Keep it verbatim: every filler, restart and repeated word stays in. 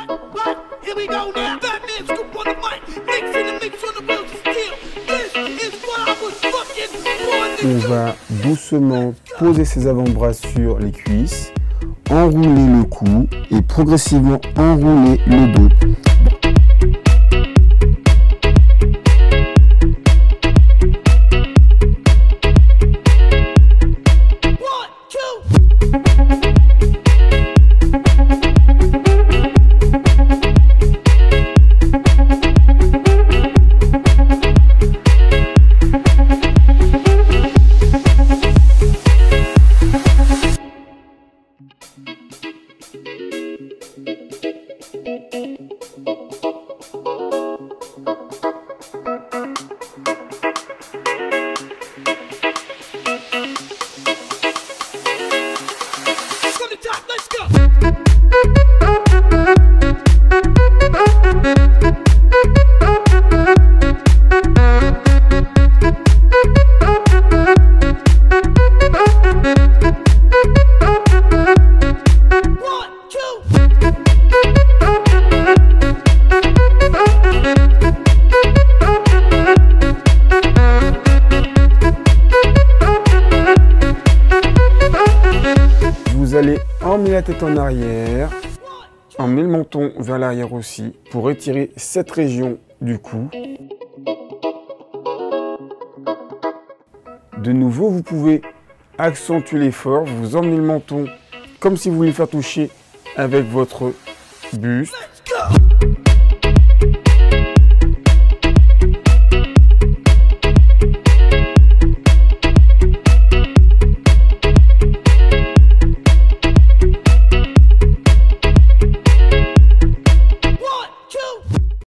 On va doucement poser ses avant-bras sur les cuisses, enrouler le cou et progressivement enrouler le dos. Vous allez emmener la tête en arrière, emmener le menton vers l'arrière aussi pour étirer cette région du cou. De nouveau, vous pouvez accentuer l'effort, vous emmenez le menton comme si vous voulez faire toucher avec votre buste.